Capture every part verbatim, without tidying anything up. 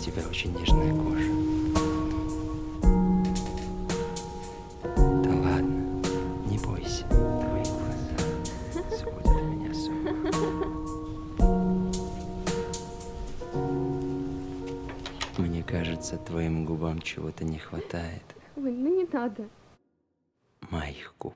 тебя очень нежная кожа. Да ладно, не бойся. Твои глаза сводят меня с ума. Мне кажется, твоим губам чего-то не хватает. Ой, ну не надо. Моих губ.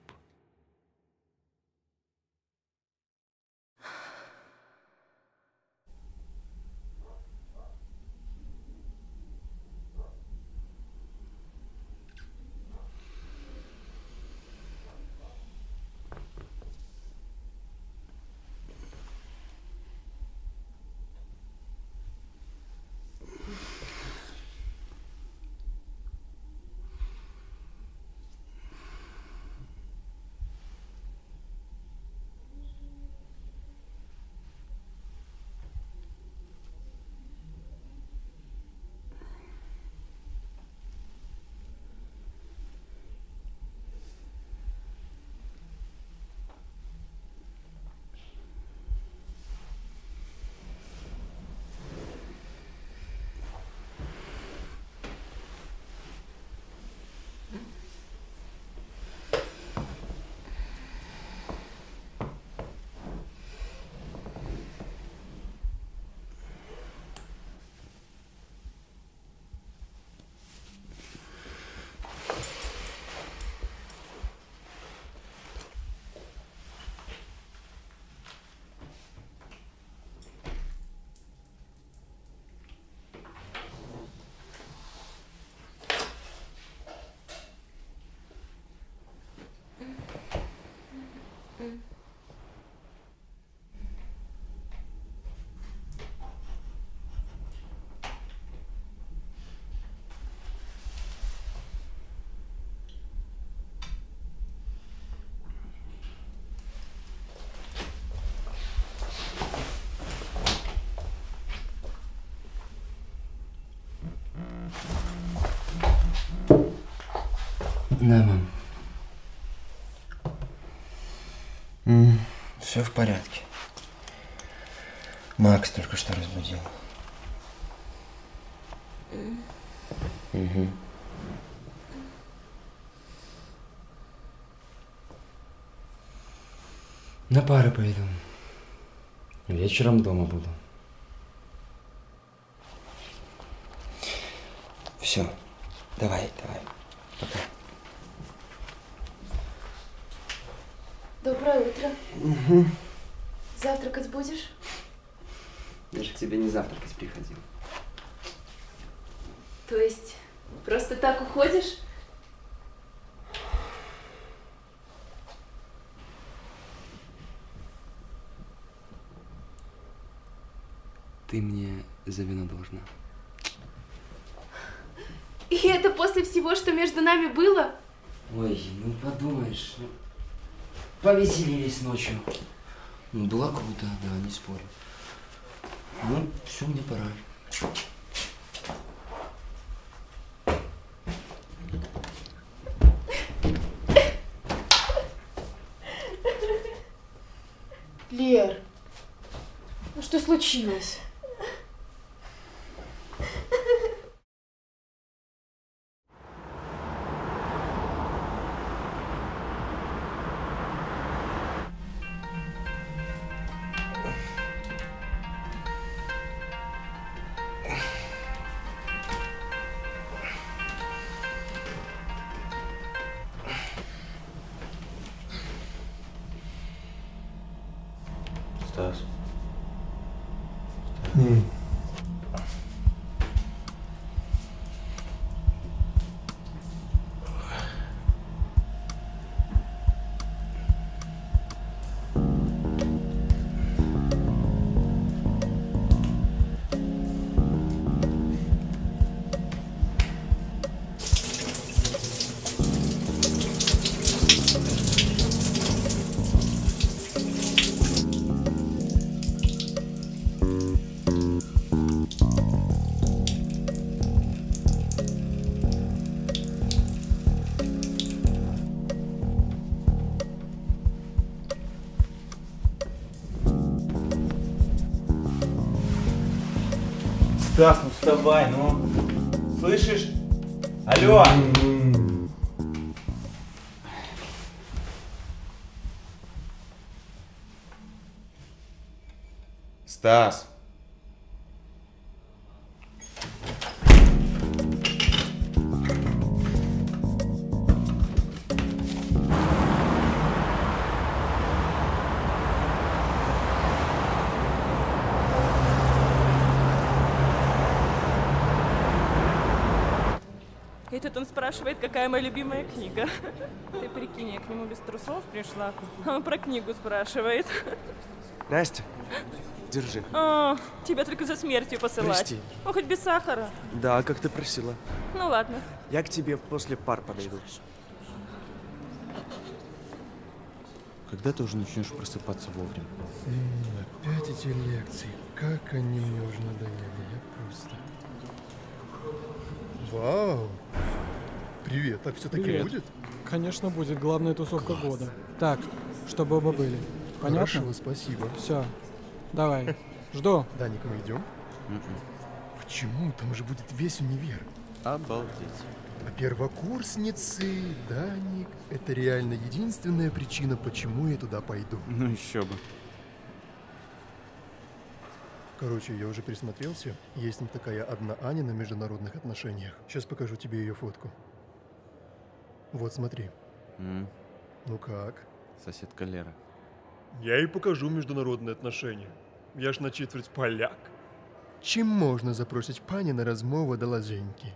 Да, мам. Mm, все в порядке. Макс только что разбудил. Mm. Угу. На пары пойду. Вечером дома буду. Все, давай, давай. Пока. Доброе утро. Угу. Завтракать будешь? Я же к тебе не завтракать приходил. То есть, просто так уходишь? Ты мне за вино должна. И это после всего, что между нами было? Ой, ну подумаешь, ну, повеселились ночью. Ну, было круто, да, не спорю. Ну, все, мне пора. Лер, ну что случилось? Стас. Mm. Стас, ну вставай, ну. Слышишь? Алло! Стас! Этот он спрашивает, какая моя любимая книга. Ты прикинь, я к нему без трусов пришла, а он про книгу спрашивает. Настя, держи. А, тебя только за смертью посылать. Прости. Ну, хоть без сахара. Да, как ты просила. Ну, ладно. Я к тебе после пар подойду. Когда ты уже начнешь просыпаться вовремя? Опять эти лекции. Как они мне уже надоели. Я просто... Вау! Привет, так все-таки Привет. будет? Конечно, будет. Главная тусовка Класс. года. Так, чтобы оба были. Понятно? Хорошо, спасибо. Все. Давай. Жду. Даник, мы идем? Почему? Там же будет весь универ. Обалдеть. А первокурсницы, Даник, это реально единственная причина, почему я туда пойду. Ну еще бы. Короче, я уже присмотрелся. Есть там такая одна Аня на международных отношениях. Сейчас покажу тебе ее фотку. Вот, смотри. М, Ну как? Соседка Лера. Я ей покажу международные отношения. Я ж на четверть поляк. Чим можна запросить пані на розмову до ладженьки?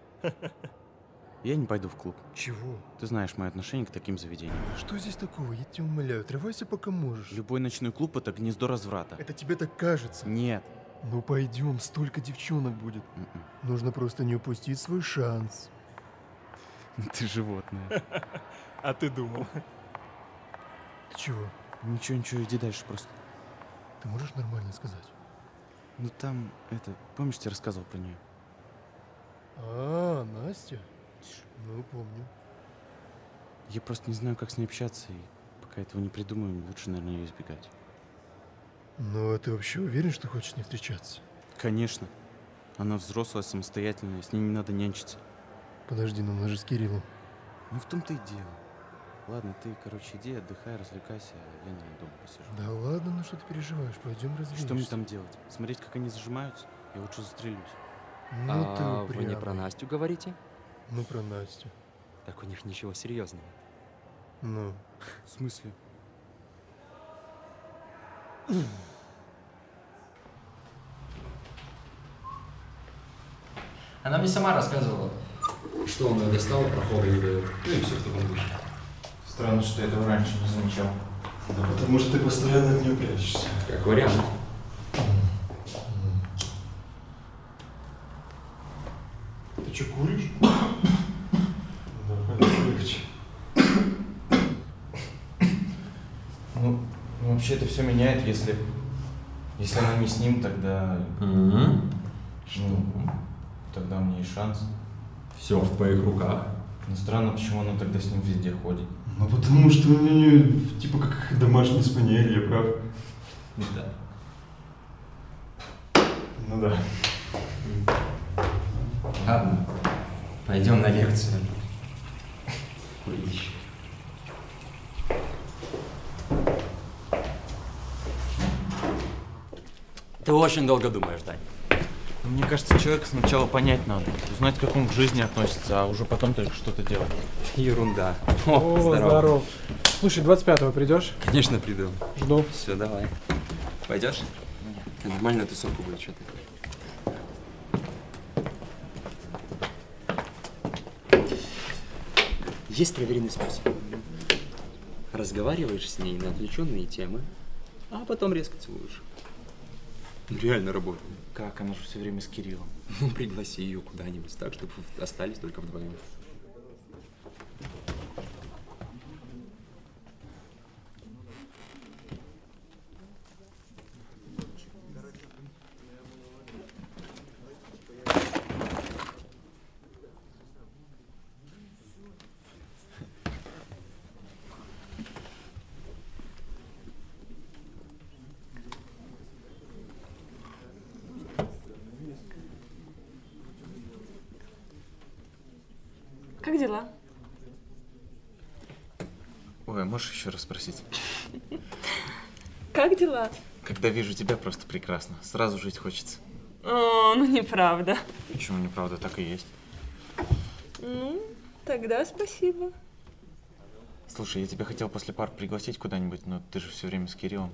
Я не пойду в клуб. Чего? Ты знаешь мое отношение к таким заведениям. Что здесь такого? Я тебя умоляю, отрывайся пока можешь. Любой ночной клуб — это гнездо разврата. Это тебе так кажется. Нет. Ну пойдем, столько девчонок будет. М-м. Нужно просто не упустить свой шанс. Ты животное. А ты думал? Ты чего? Ничего, ничего, иди дальше просто. Ты можешь нормально сказать? Ну там, это, помнишь, я рассказывал про нее? А, Настя? Ну, помню. Я просто не знаю, как с ней общаться, и пока этого не придумаю, лучше, наверное, ее избегать. Ну, а ты вообще уверен, что хочешь с ней встречаться? Конечно. Она взрослая, самостоятельная, с ней не надо нянчиться. Подожди, ну мы же с Кириллом. Ну в том-то и дело. Ладно, ты, короче, иди, отдыхай, развлекайся, а я, наверное, дома посижу. Да ладно, ну что ты переживаешь? Пойдем развеешься. Что мне там делать? Смотреть, как они зажимаются? Я лучше застрелюсь. Ну ты А вы не упрямый. про Настю говорите? Ну про Настю. Так у них ничего серьезного. Ну. В смысле? Она мне сама рассказывала, что он ее достал, прохода не дает. Ну и все в таком духе. Странно, что я этого раньше не замечал. Да потому что ты постоянно от нее прячешься. Как вариант. Ты что, куришь? Давай, легче. Ну, ну, вообще это все меняет, если... Если она не с ним, тогда... Ну, тогда у меня есть шанс. Все в твоих руках. Но странно, почему она тогда с ним везде ходит. Ну потому что у нее типа как домашний спаниель, я прав? Да. Ну да. Ладно, пойдем на лекцию. Курить. Ты очень долго думаешь, Дань. Мне кажется, человека сначала понять надо, узнать, как он к жизни относится, а уже потом только что-то делать. Ерунда. О, О, здорово. Слушай, двадцать пятого придешь? Конечно, приду. Жду. Все, давай. Пойдешь? Нормальная тусовка будет, что ты. Есть проверенный способ. Разговариваешь с ней на отвлеченные темы, а потом резко целуешь. Реально работает. Как? Она же все время с Кириллом. Ну, пригласи ее куда-нибудь так, чтобы остались только вдвоем. дела? Ой, а можешь еще раз спросить? Как дела? Когда вижу тебя, просто прекрасно. Сразу жить хочется. О, ну неправда. Почему неправда? Так и есть. Ну, тогда спасибо. Слушай, я тебя хотел после пар пригласить куда-нибудь, но ты же все время с Кириллом.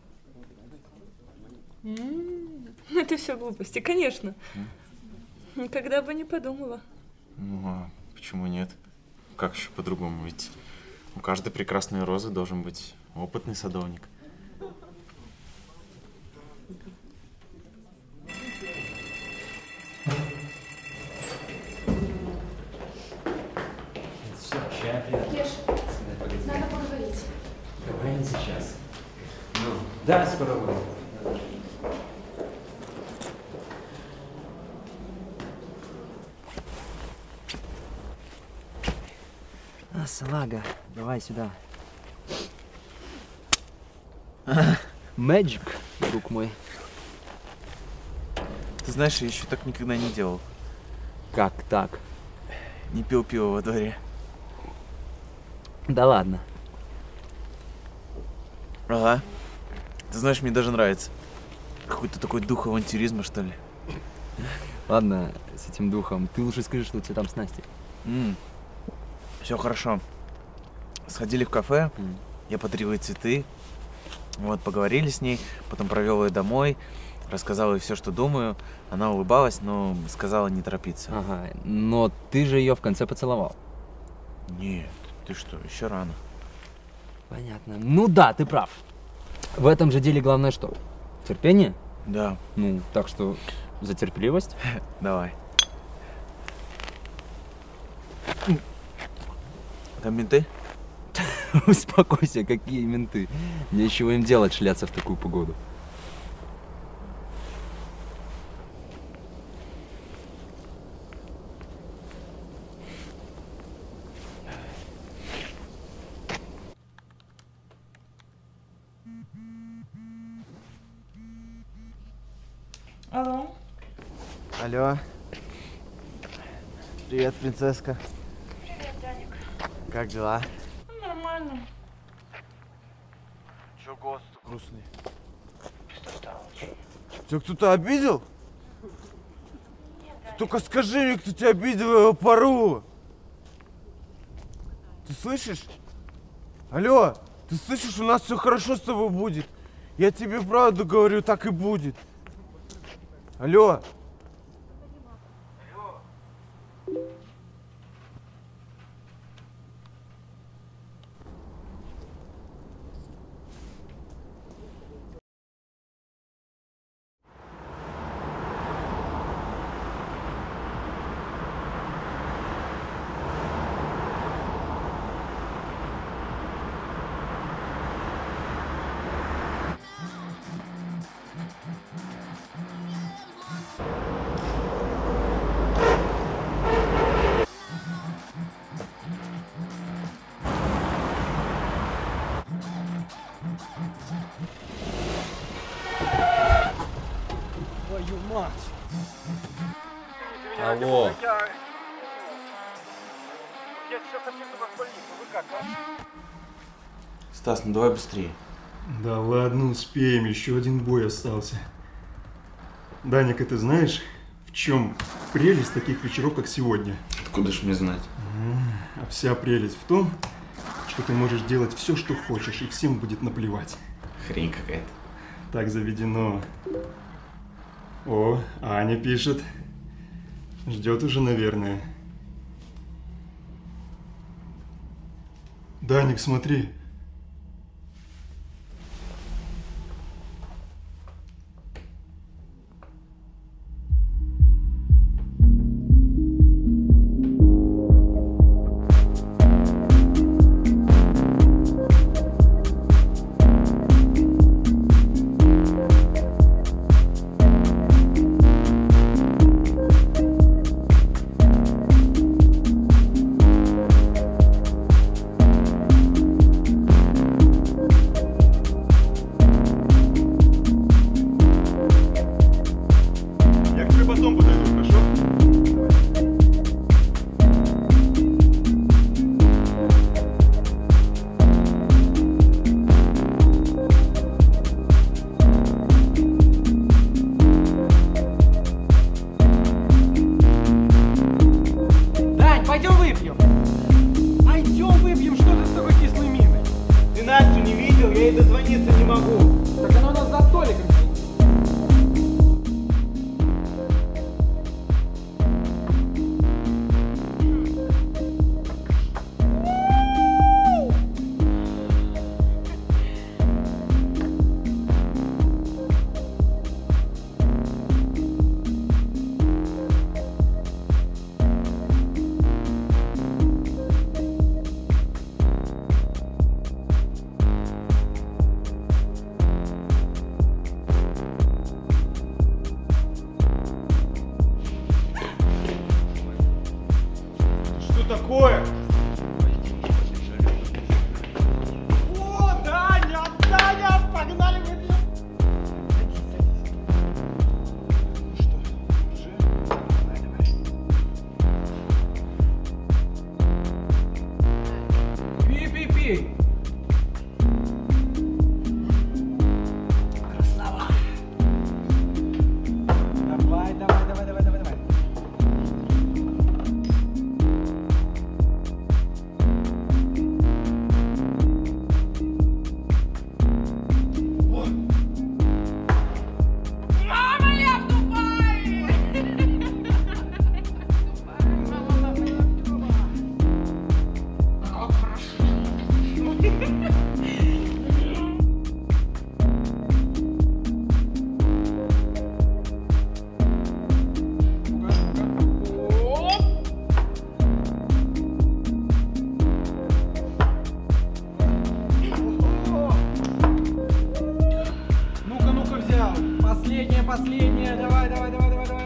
М-м, это все глупости, конечно. М? Никогда бы не подумала. Ну, а почему нет? Как еще по-другому? Ведь у каждой прекрасной розы должен быть опытный садовник. Все, чай приятно. Кеш, Погоди. надо поговорить. Давай не сейчас. Ну, да, скоро буду. А, салага, давай сюда. Magic, друг мой. Ты знаешь, я еще так никогда не делал. Как так? Не пил пиво во дворе. Да ладно. Ага. Ты знаешь, мне даже нравится. Какой-то такой дух авантюризма, что ли. Ладно, с этим духом. Ты лучше скажи, что у тебя там с Настей. М. Все хорошо. Сходили в кафе, М. я подарил ей цветы. Вот, поговорили с ней, потом провел ее домой, рассказал ей все, что думаю. Она улыбалась, но сказала не торопиться. Ага, но ты же ее в конце поцеловал. Нет, ты что, еще рано. Понятно. Ну да, ты прав. В этом же деле главное что? Терпение? Да, Ну, так что за терпеливость. давай. Там менты? Успокойся, какие менты. Нечего им делать шляться в такую погоду. Алло. Алло. Привет, принцесска. Привет, Даник. Как дела? Нормально. Чё голос грустный? Тебя кто-то обидел? Ты только скажи мне, кто тебя обидел, я его порву. Ты слышишь? Алло, ты слышишь, у нас все хорошо с тобой будет. Я тебе правду говорю, так и будет. Алло. Твою мать! Алло. Я сейчас отвезу вас в больницу, вы как, а? Стас, ну давай быстрее. Да ладно, успеем, еще один бой остался. Даник, ты знаешь, в чем прелесть таких вечеров, как сегодня? Откуда ж мне знать? А вся прелесть в том, что ты можешь делать все, что хочешь, и всем будет наплевать. Хрень какая-то. Так заведено. О, Аня пишет. Ждет уже, наверное. Даник, смотри. могу. Так она у нас за столиком. Такое? О, Даня, Даня, погнали выпьем. Что, уже? Давай, давай. Пей, пей, пей. Красава. Давай, давай, давай, давай, давай, давай. Последняя, последняя. Давай, давай, давай, давай, давай.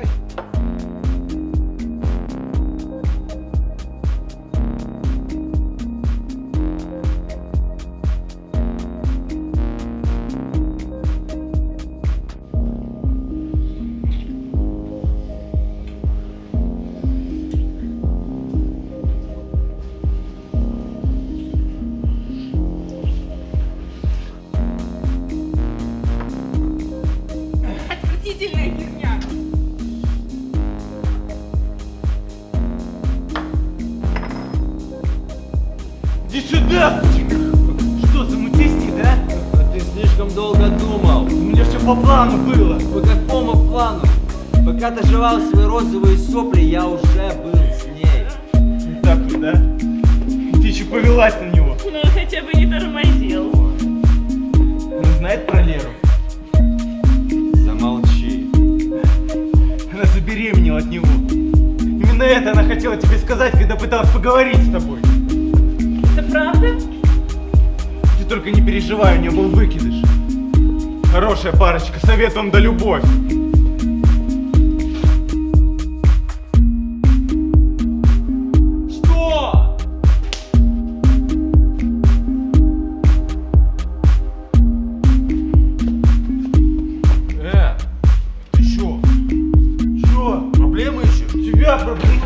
Отвратительная херня. Иди сюда! Что, замутисни, да? Ты слишком долго думал. У меня все по плану было. По какому плану? Пока ты жевал свои розовые сопли, я уже был с ней. Не так ли, да? Ты еще повелась на него. Ну, хотя бы не тормозил. Он знает про Леру? Замолчи. Она забеременела от него. Именно это она хотела тебе сказать, когда пыталась поговорить с тобой. Это правда? Ты только не переживай, у нее был выкидыш. Хорошая парочка, совет вам да любовь. Что? Э, ты чё? Чё? Проблемы еще? У тебя проблемы?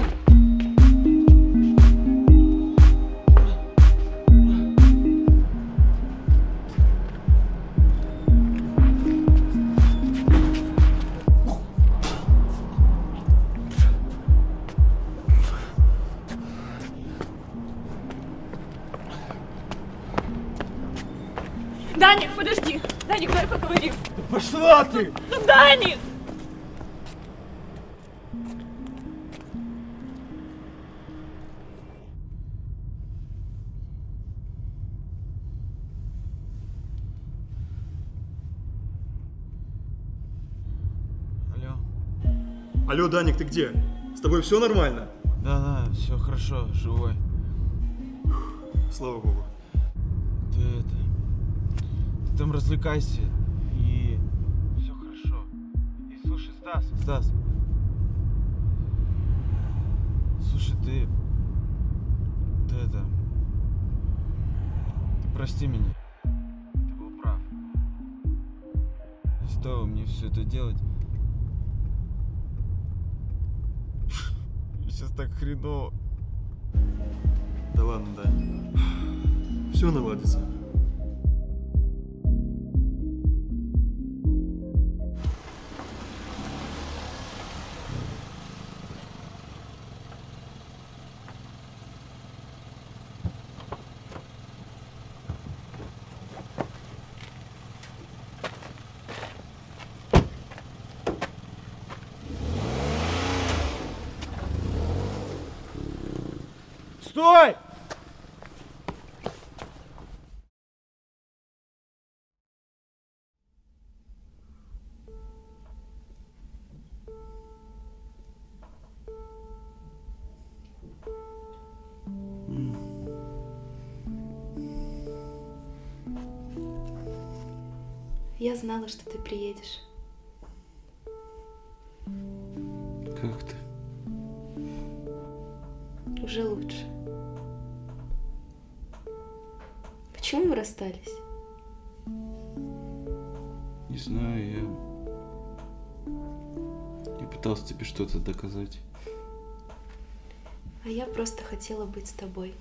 Даник, подожди. Даник, давай поговорим. Пошла ты! Ну, Даник! Алло. Алло, Даник, ты где? С тобой все нормально? Да, да, все хорошо, живой. Слава богу. Ты это... Ты там развлекайся и... Все хорошо. И слушай, Стас. Стас. Слушай, ты... Ты это... Ты прости меня. Ты был прав. Не стоило мне все это делать. Сейчас так хреново. Да ладно, Дань. Все наладится. Стой! Я знала, что ты приедешь. Как ты? Уже лучше. Почему мы расстались? Не знаю, я... Я пытался тебе что-то доказать. А я просто хотела быть с тобой.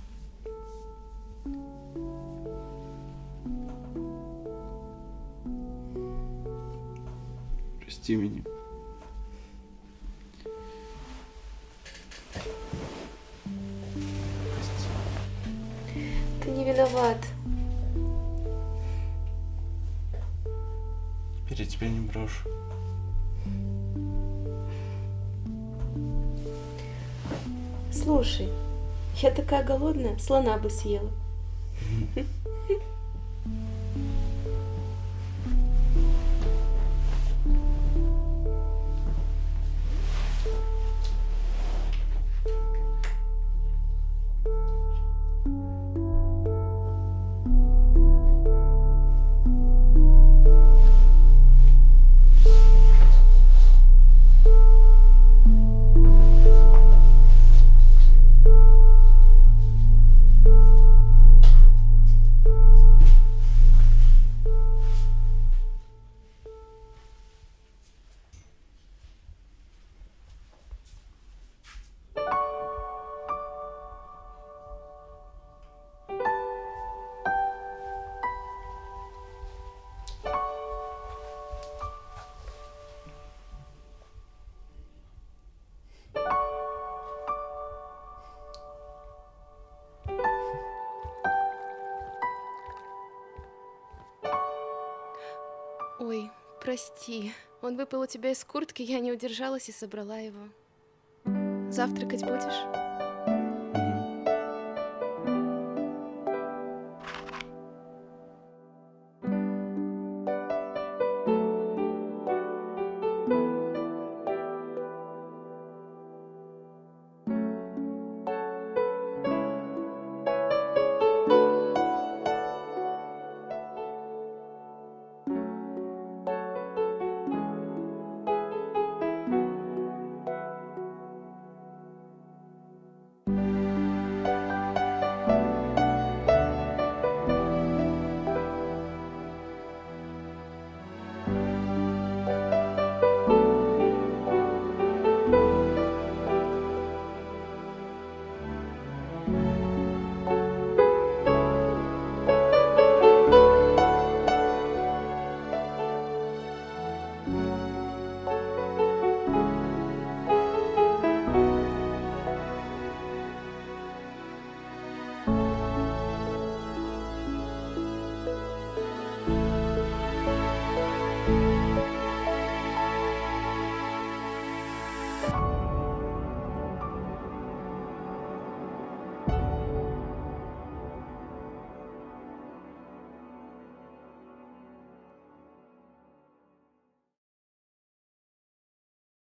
Прости меня. Ты не виноват. Теперь я тебя не брошу. Слушай, я такая голодная, слона бы съела. Ой, прости. Он выпал у тебя из куртки, я не удержалась и собрала его. Завтракать будешь?